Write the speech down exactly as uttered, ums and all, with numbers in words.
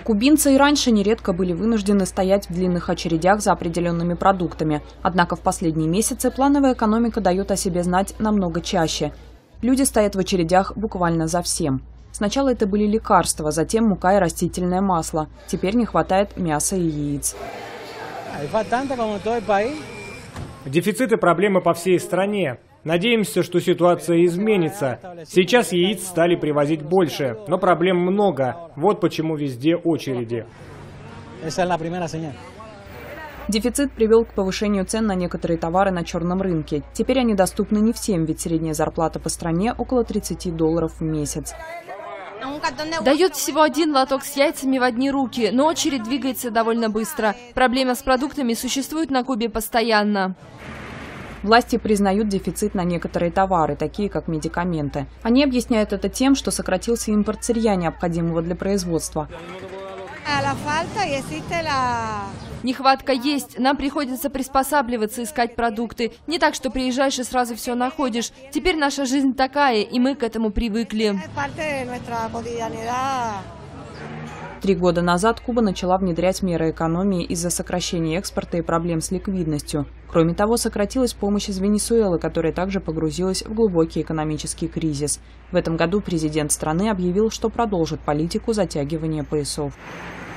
Кубинцы и раньше нередко были вынуждены стоять в длинных очередях за определенными продуктами. Однако в последние месяцы плановая экономика дает о себе знать намного чаще. Люди стоят в очередях буквально за всем. Сначала это были лекарства, затем мука и растительное масло. Теперь не хватает мяса и яиц. Дефициты проблемы по всей стране. Надеемся, что ситуация изменится. Сейчас яиц стали привозить больше, но проблем много. Вот почему везде очереди. Дефицит привел к повышению цен на некоторые товары на черном рынке. Теперь они доступны не всем, ведь средняя зарплата по стране около тридцати долларов в месяц. Дает всего один лоток с яйцами в одни руки, но очередь двигается довольно быстро. Проблема с продуктами существует на Кубе постоянно. Власти признают дефицит на некоторые товары, такие как медикаменты. Они объясняют это тем, что сократился импорт сырья, необходимого для производства. Нехватка есть. Нам приходится приспосабливаться, искать продукты. Не так, что приезжаешь и сразу все находишь. Теперь наша жизнь такая, и мы к этому привыкли. Три года назад Куба начала внедрять меры экономии из-за сокращения экспорта и проблем с ликвидностью. Кроме того, сократилась помощь из Венесуэлы, которая также погрузилась в глубокий экономический кризис. В этом году президент страны объявил, что продолжит политику затягивания поясов.